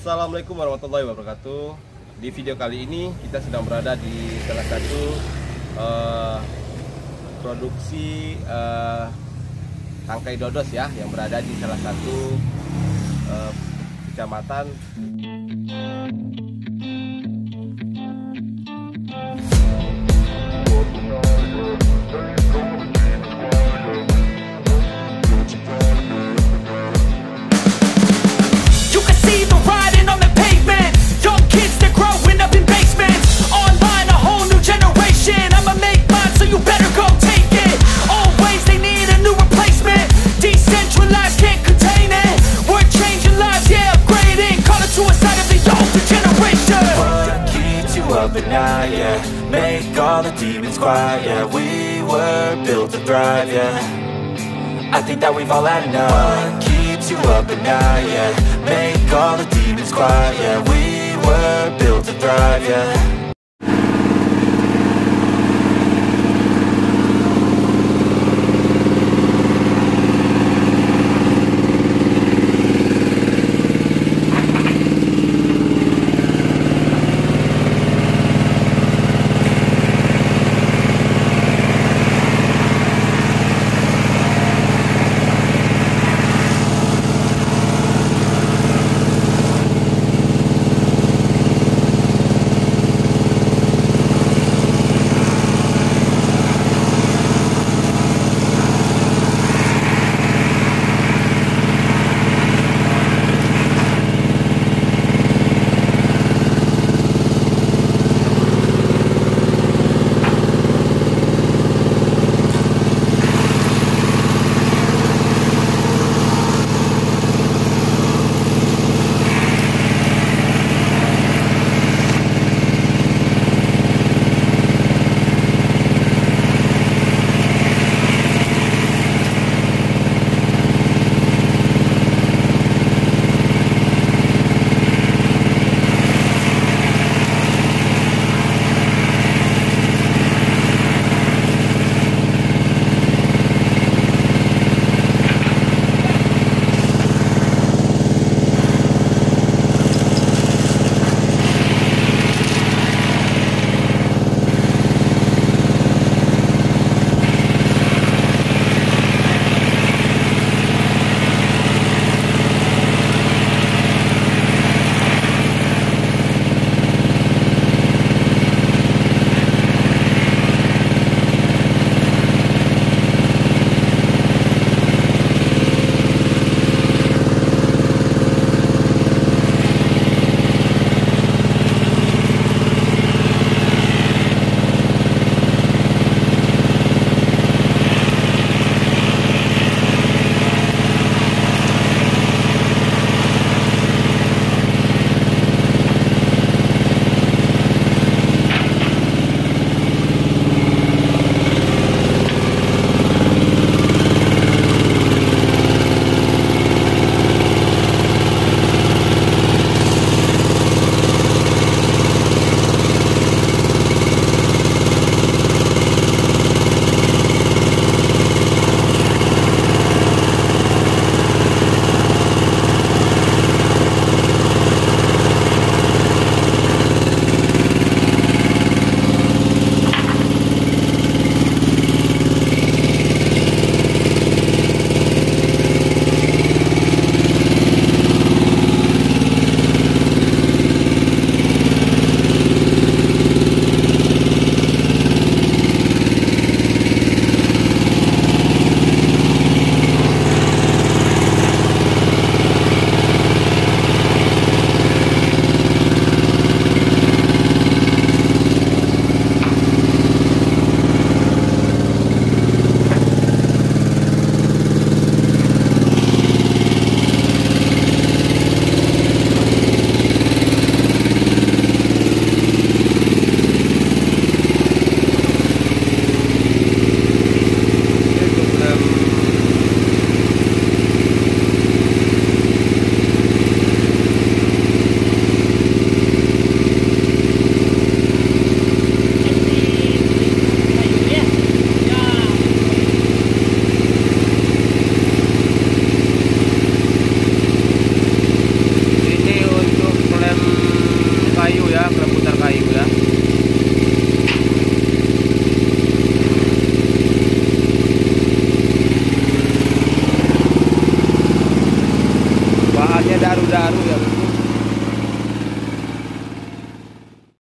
Assalamualaikum warahmatullahi wabarakatuh. Di video kali ini kita sedang berada di salah satu produksi tangkai dodos ya, yang berada di salah satu kecamatan. Yeah, make all the demons quiet. Yeah, we were built to thrive. Yeah, I think that we've all had enough. What keeps you up at night? Yeah, make all the demons quiet. Yeah, we were built to thrive. Yeah.